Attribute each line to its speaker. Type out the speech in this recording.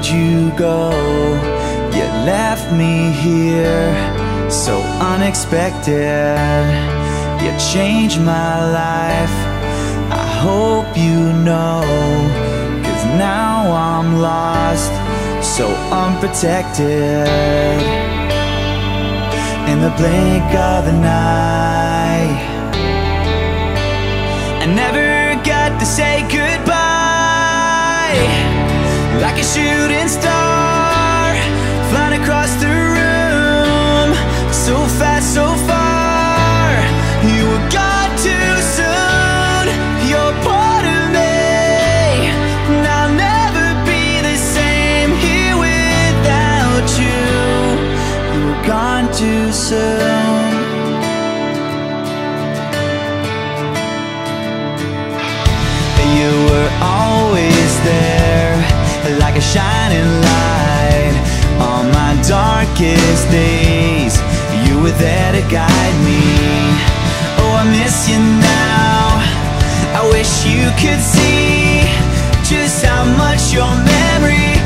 Speaker 1: where'd you go? You left me here so unexpected. You changed my life, I hope you know, 'cause now I'm lost, so unprotected. In the blink of an eye, I never got to say goodbye. Like a shooting star, flying across the room, so fast, so far. You were gone too soon, you're part of me, and I'll never be the same here without you. You were gone too soon. You were always there, like a shining light. On my darkest days, you were there to guide me. Oh, I miss you now, I wish you could see just how much your memory